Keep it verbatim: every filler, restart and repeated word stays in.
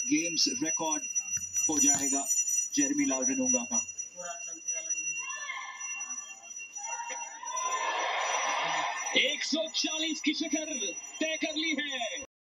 Games record हो जाएगा Jeremy लाल रनोंगा का। एक सौ चालीस की शिखर तय कर ली है।